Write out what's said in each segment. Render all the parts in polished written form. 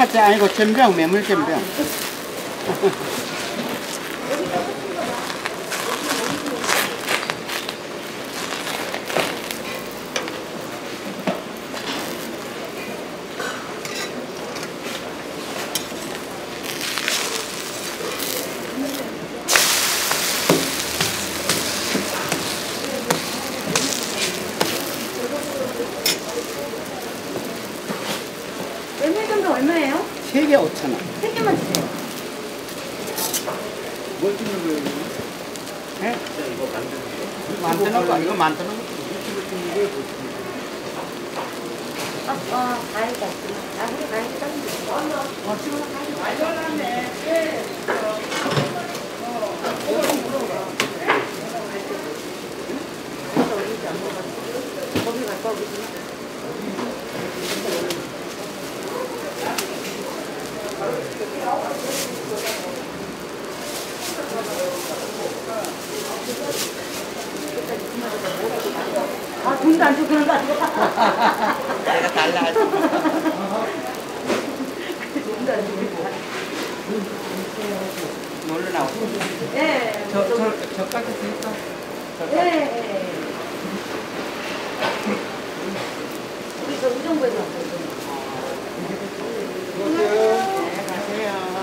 장아찌 아니고 전병, 메물전병. 메밀전병 얼마예요? 3개 5,000원. 3개만 주세요. 뭘 찍는 거예요? 네? 이거 만드는 거? 만드는 거, 이거 만드는 거. 유튜브 찍는 게 과일도 없구나. 우리 과일도 따면 돼. 지금 과일 올랐네. 거기 갈까, 거기? 돈도 안 주고 그런 거 아니야? 내가 달라하지. 돈도 안 주고. 놀러 나오고. 네. 저까지 드릴까? 네. 우리 저 의정부에서 왔어요. 네, 가세요.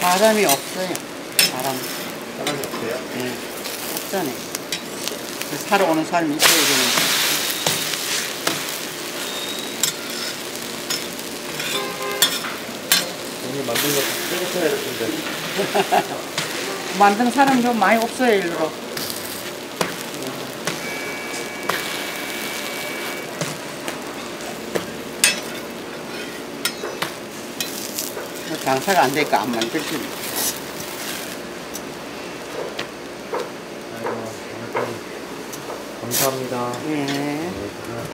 사람이 없어요. 사람. 사람이 없어요? 예. 없잖아요. 사러 오는 사람이 있어야 되는데. 오늘 만든 거 다 뜯어야 되는데. 만든 사람이 좀 많이 없어요, 일로. 장사가 안 되니까 안 만들지. 아이고, 감사합니다. 예. 네,